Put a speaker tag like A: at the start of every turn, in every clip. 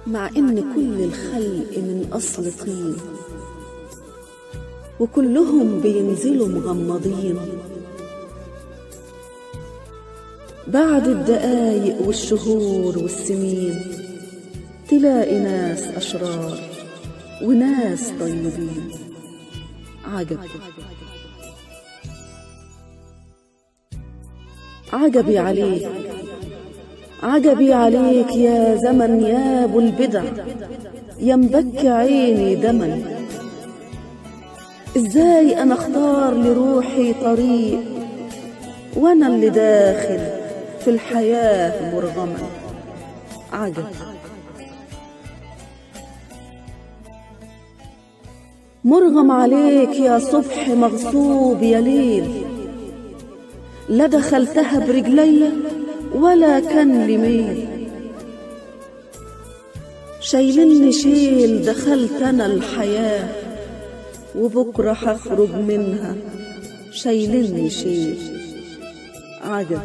A: مع إن كل الخلق من أصل طين، وكلهم بينزلوا مغمضين، بعد الدقايق والشهور والسنين تلاقي ناس أشرار وناس طيبين. عجب عجبي عليك، عجبي عليك يا زمن يا ابو البدع، يا مبكي عيني دما. ازاي انا اختار لروحي طريق وانا اللي داخل في الحياة مرغما. عجب مرغم عليك يا صبح مغصوب يا ليل، لا دخلتها برجلي ولا كان لي ميل. شايلني شيل دخلت انا الحياة، وبكرة هخرج منها شايلني شيل. عجب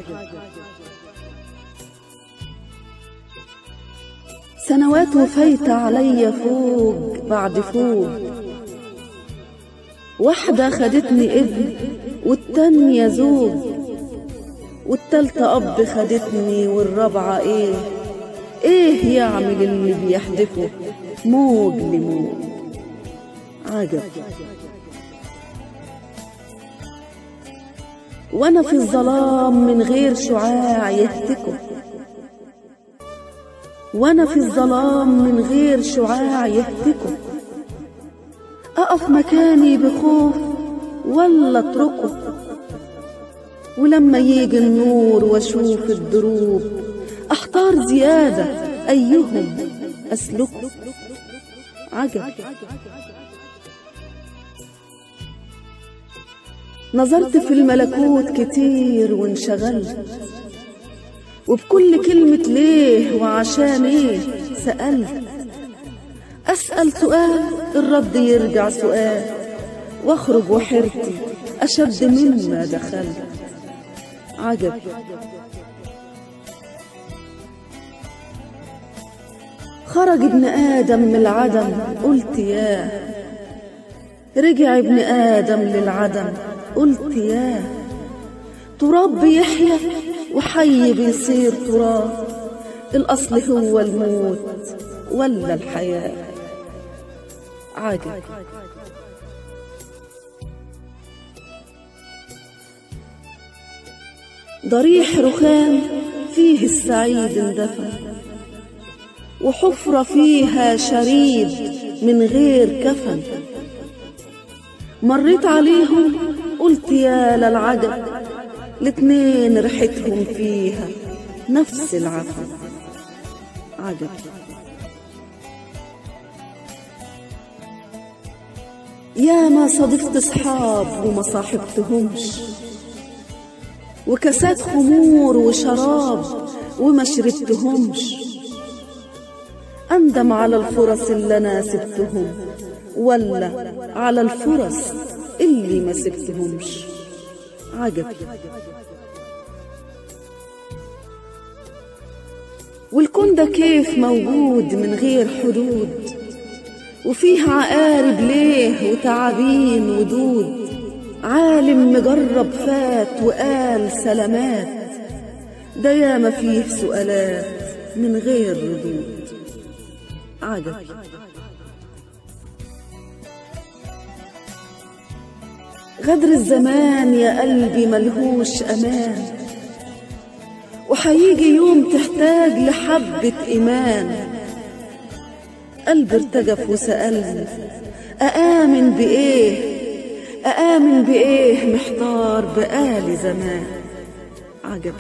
A: سنوات وفايتة عليا فوق بعد فوق، واحدة خدتني ابن والتانية زوج، والتالتة أب خدتني والرابعة إيه يعمل اللي بيحدفه موج لموج. عجب وأنا في الظلام من غير شعاع يهتكه، وأنا في الظلام من غير شعاع يهتكه. أقف مكاني بخوف ولا اتركه، ولما يجي النور واشوف الدروب احتار زيادة ايهم اسلكه. عجب نظرت في الملكوت كتير وانشغلت، وبكل كلمة ليه وعشان ايه سألت. أسأل سؤال الرد يرجع سؤال، واخرج وحيرتي أشد مما دخلت. عجب خرج ابن آدم من العدم قلت ياه، رجع ابن آدم للعدم قلت ياه. تراب بيحيا وحي بيصير تراب، الأصل هو الموت ولا الحياة. عجب ضريح رخام فيه السعيد اندفن، وحفرة فيها شريد من غير كفن. مريت عليهم قلت يا للعجب، الاتنين ريحتهم فيها نفس العفن. عجب يا ما صادفت صحاب وما صاحبتهمش، وكاسات خمور وشراب وما شربتهمش. أندم على الفرص اللي أنا سبتهم ولا على الفرص اللي ما سبتهمش. عجب والكون ده كيف موجود من غير حدود، وفيه عقارب ليه وتعابين ودود. عالم مجرب فات وقال سلامات، ده ياما فيه سؤالات من غير ردود. عجب غدر الزمان يا قلبي ملهوش أمان، وحييجي يوم تحتاج لحبة إيمان. قلبي ارتجف وسألني أآمن بإيه، أآمن بإيه، محتار بقالي زمان. عجب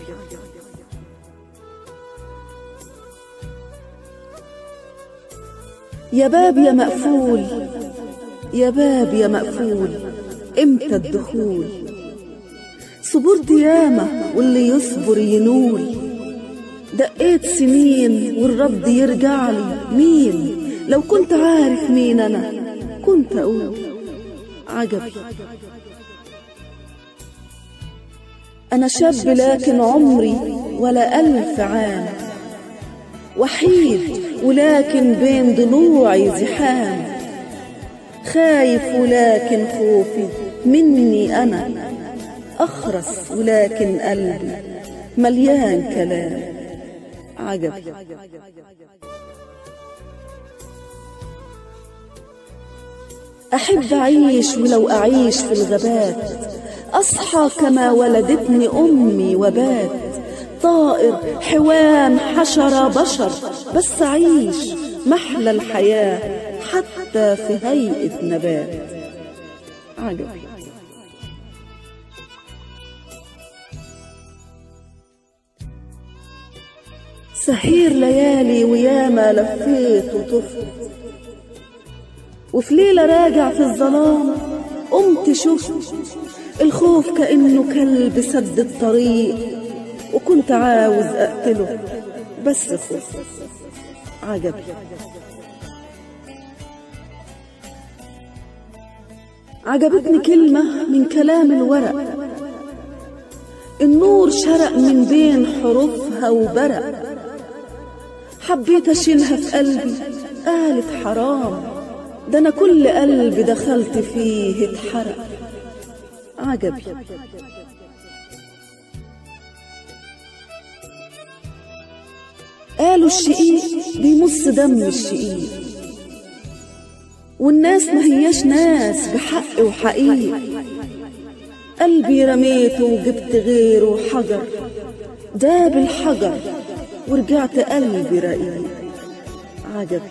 A: يا باب يا مقفول، يا باب يا مقفول، امتى الدخول؟ صبرت ياما واللي يصبر ينول. دقيت سنين والرد يرجع لي مين؟ لو كنت عارف مين أنا كنت أقول. عجب أنا شاب لكن عمري ولا 1000 عام، وحيد ولكن بين ضلوعي زحام، خايف ولكن خوفي مني أنا أخرس، ولكن قلبي مليان كلام. عجب. أحب أعيش ولو أعيش في الغابات، أصحى كما ولدتني أمي وبات، طائر حيوان حشرة بشر، بس أعيش محلى الحياة حتى في هيئة نبات. عجب. سهير ليالي وياما لفيت وطفت، وفي ليلة راجع في الظلام قمت شفت الخوف كأنه كلب سد الطريق، وكنت عاوز أقتله بس خفت. عجب. عجبتني كلمة من كلام الورق، النور شرق من بين حروفها وبرق، حبيت أشيلها في قلبي قالت حرام، ده أنا كل قلب دخلت فيه اتحرق. عجب. قالوا الشقيق بيمص دم الشقيق، والناس ما هياش ناس بحق وحقيق، قلبي رميته وجبت غيره حجر، داب الحجر ورجعت قلبي رقيق. عجب.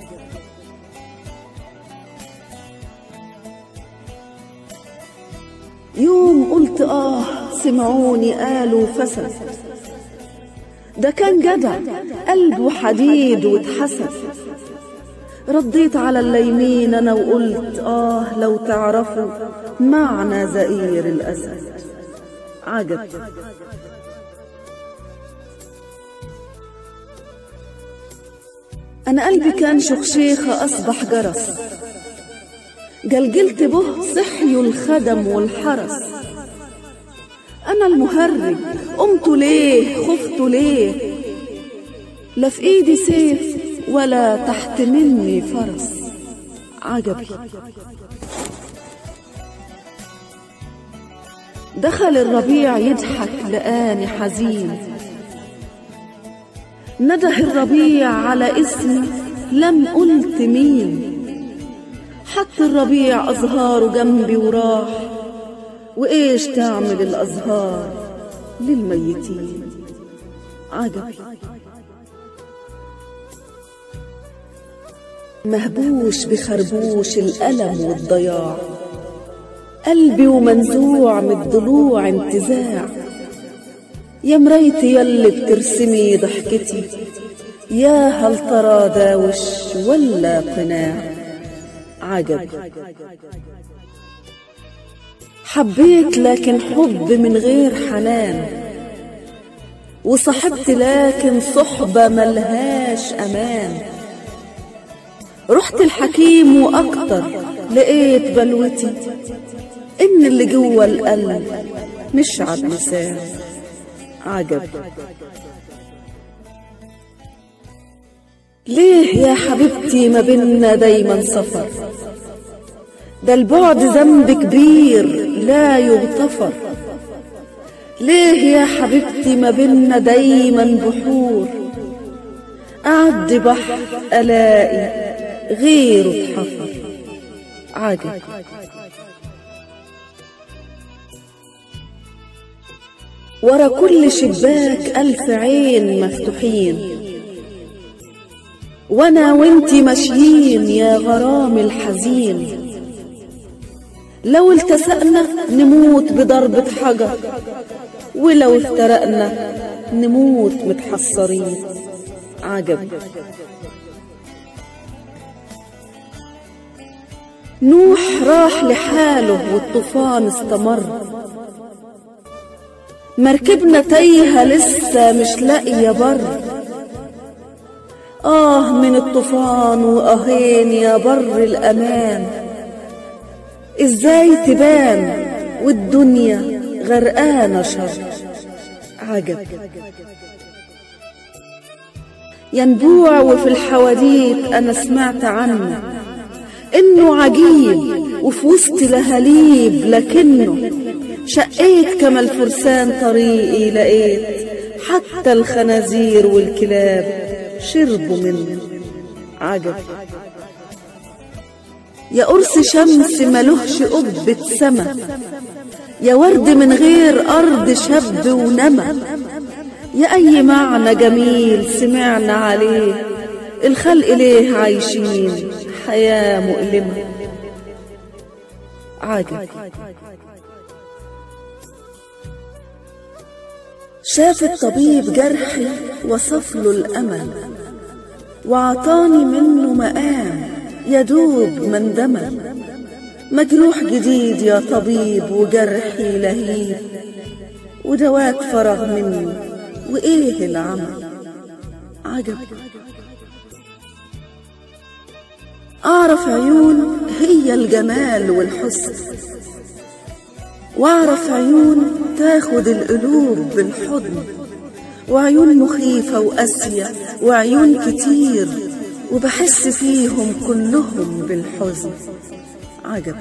A: يوم قلت سمعوني قالوا فسد، ده كان جدع قلبه حديد واتحسد، رديت على الليمين أنا وقلت لو تعرفوا معنى زئير الأسد. عجب. أنا قلبي كان شخشيخة أصبح جرس، جلجلت به صحي الخدم والحرس، أنا المهرج قمت ليه خفت ليه، لا في إيدي سيف ولا تحت مني فرس. عجب. دخل الربيع يضحك لقاني حزين، نده الربيع على اسمي لم قلت مين، حط الربيع أزهاره جنبي وراح، وإيش تعمل الأزهار للميتين. عجب. مهبوش بخربوش الألم والضياع، قلبي ومنزوع من الضلوع انتزاع، يا مرايتي يلي بترسمي ضحكتي، يا هل ترى دا وش ولا قناع. عجب. حبيت لكن حب من غير حنان، وصحبت لكن صحبة ملهاش أمان، رحت الحكيم وأكتر لقيت بلوتي، إن اللي جوه القلب مش على اللسان. عجب. ليه يا حبيبتي ما بينا دايما سفر، ده البعد ذنب كبير لا يغتفر، ليه يا حبيبتي ما بينا دايما بحور، أعد بحر ألاقي غيره اتحفر. عجب. ورا كل شباك ألف عين مفتوحين، وانا وانتي ماشيين يا غرام الحزين، لو التسقنا نموت بضربة حجر، ولو افترقنا نموت متحصرين. عجب. نوح راح لحاله والطوفان استمر، مركبنا تايهة لسه مش لاقية بر، من الطوفان وآهين يا بر الأمان، إزاي تبان والدنيا غرقانة شر. عجب. ينبوع وفي الحواديت أنا سمعت عنه إنه عجيب وفي وسط لهاليب، لكنه شقيت كما الفرسان طريقي لقيت، حتى الخنازير والكلاب شربوا منه. عجب. يا قرص شمس ملهش قبة سما، يا ورد من غير أرض شب ونما، يا أي معنى جميل سمعنا عليه، الخلق ليه عايشين حياة مؤلمة. عجب. شاف الطبيب جرحي وصفله الأمل، وعطاني منه مقام يدوب من دمل. مجروح جديد يا طبيب وجرحي لهيب، ودواك فرغ مني وإيه العمل. عجب. أعرف عيون هي الجمال والحسن، وأعرف عيون تاخد القلوب بالحضن، وعيون مخيفة وقاسية وعيون كتير، وبحس فيهم كلهم بالحزن. عجب.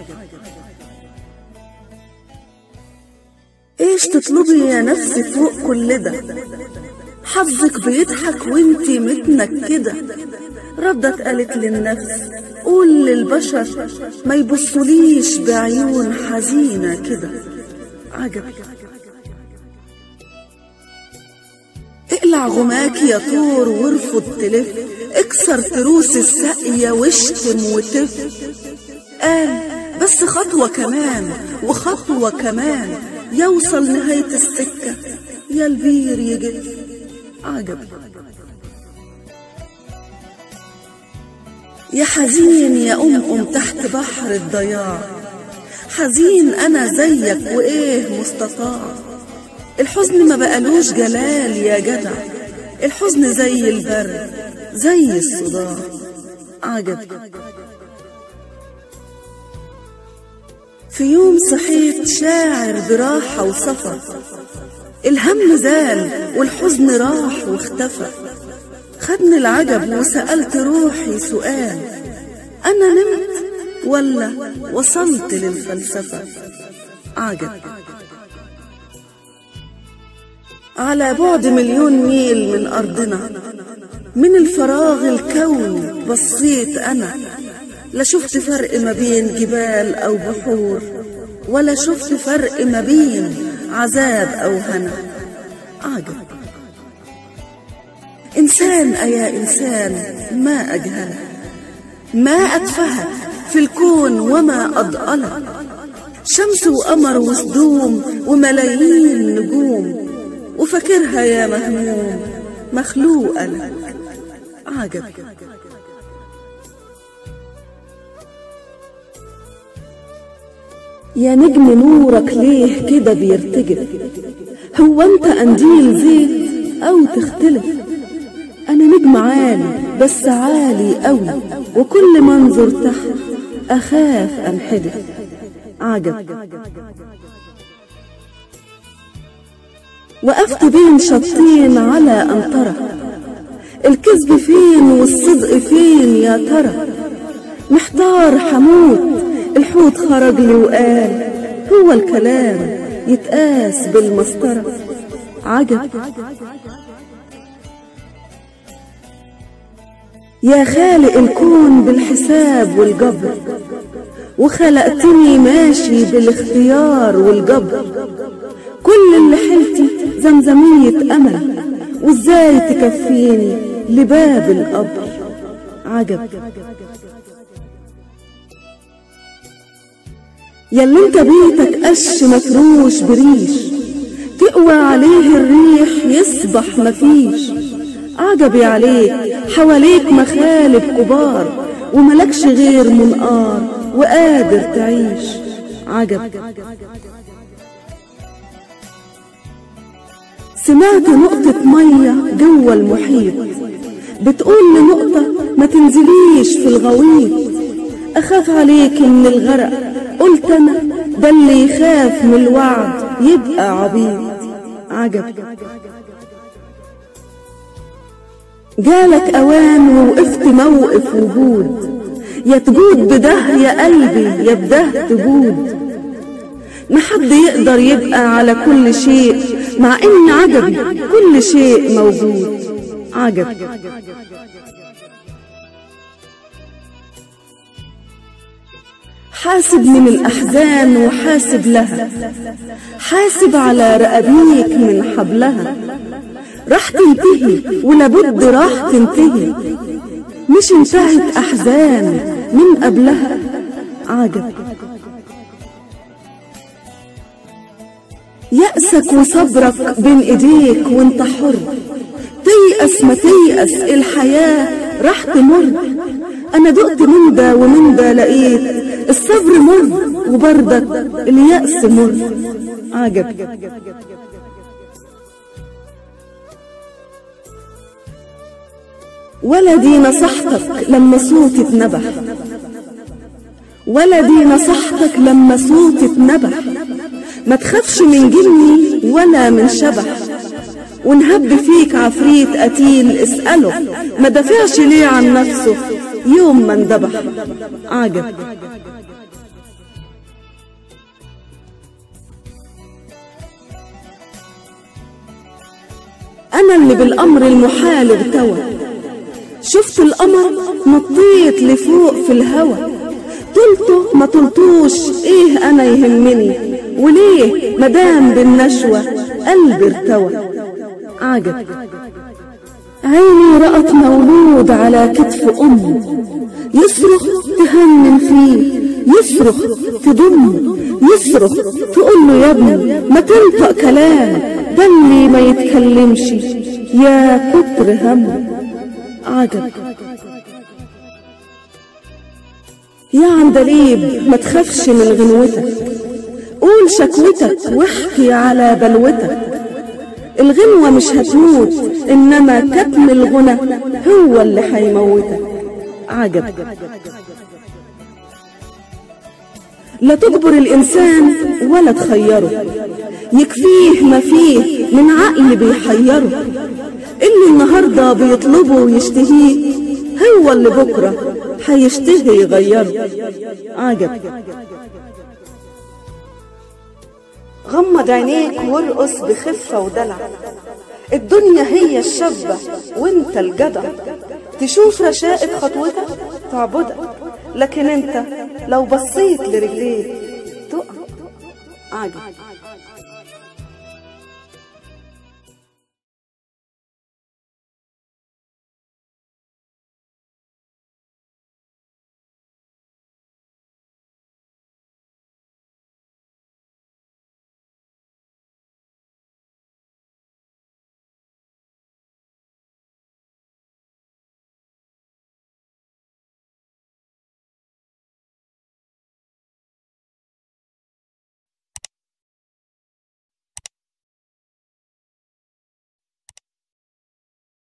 A: ايش تطلبي يا نفسي فوق كل ده؟ حظك بيضحك وانتي متنكدة. ردت قالت للنفس قول للبشر ما يبصوليش بعيون حزينة كده. عجب. اقلع غماك يا طور وارفض تلف، اكسر تروس الساقية واشتم وتف. قال بس خطوة كمان وخطوة كمان، يوصل نهاية السكة يا البير يجف. عجب. يا حزين يا تحت بحر الضياع، حزين أنا زيك وإيه مستطاع. الحزن ما بقالوش جلال يا جدع، الحزن زي البرد زي الصداع. عجب. في يوم صحيت شاعر براحة وصفا، الهم زال والحزن راح واختفى. خدني العجب وسألت روحي سؤال، أنا نمت ولا وصلت للفلسفة؟ عجب. على بعد 1,000,000 ميل من أرضنا، من الفراغ الكوني بصيت أنا، لا شفت فرق ما بين جبال أو بحور، ولا شفت فرق ما بين عذاب أو هنا. عجب. إنسان أيا إنسان ما أجهله، ما أتفهه في الكون وما أضأله، شمس وقمر وصدوم وملايين نجوم، وفاكرها يا مهموم مخلوقة لك. عجب. يا نجم نورك ليه كده بيرتجف؟ هو انت قنديل زيت او تختلف؟ انا نجم عالي بس عالي قوي، وكل ما انظر تحت اخاف انحدف. عجب. وقفت بين شطين على أنطرة، الكذب فين والصدق فين يا ترى؟ محتار حموت، الحوت خرج لي وقال هو الكلام يتقاس بالمسطرة. عجب. يا خالق الكون بالحساب والجبر، وخلقتني ماشي بالاختيار والجبر، كل اللي حيلتي زمزمية أمل، وإزاي تكفيني لباب القبر. عجب. ياللي انت بيتك قش مفروش بريش، تقوى عليه الريح يصبح مفيش. عجبي عليك، حواليك مخالب كبار، وملكش غير منقار وقادر تعيش. عجب. سمعت نقطة مية جوه المحيط بتقول لنقطة ما تنزليش في الغويط، أخاف عليك من الغرق. قلت أنا ده اللي يخاف من الوعد يبقى عبيط. عجب. جالك أوان ووقفت موقف وجود، يا تجود بده يا قلبي يا بده تجود. ما حد يقدر يبقى على كل شيء، مع إن عجبي كل شيء موجود. عجب. حاسب من الأحزان وحاسب لها، حاسب على رقابيك من حبلها. راح تنتهي ولابد راح تنتهي، مش انتهت أحزان من قبلها. عجب. يأسك وصبرك بين ايديك وانت حر، تيأس ما تيأس الحياة راح تمر. انا دقت من ده ومن ده لقيت الصبر مر، وبردك اليأس مر. عجب. ولدي نصحتك لما صوتي اتنبح، ولدي نصحتك لما صوتي اتنبح. ما تخافش من جني ولا من شبح، ونهب فيك عفريت قتيل اسأله ما دافعش ليه عن نفسه يوم ما اندبح. عجب. أنا اللي بالأمر المحال ارتوى، شفت القمر نطيت لفوق في الهوى. طلته ما طلتوش ايه انا يهمني، وليه مدام بالنشوة قلبي ارتوى. عجب. عيني رأت مولود على كتف أمه، يصرخ تهنن فيه، يصرخ تضمه، يصرخ تقول له يا ابني ما تنطق كلام، ده اللي ما يتكلمش يا كتر همه. عجب. يا عندليب ما تخافش من غنوتك، قول شكوتك واحكي على بلوتك. الغنوة مش هتموت، إنما كتم الغنى هو اللي هيموتك. عجب. لا تجبر الإنسان ولا تخيره، يكفيه ما فيه من عقل بيحيره. اللي النهاردة بيطلبه ويشتهيه هو اللي بكرة هيشتهي يغيره. عجب. غمض عينيك وارقص بخفة ودلع، الدنيا هي الشابة وانت الجدع. تشوف رشاقة خطوتك تعبدك، لكن انت لو بصيت لرجليك تقع. عجب.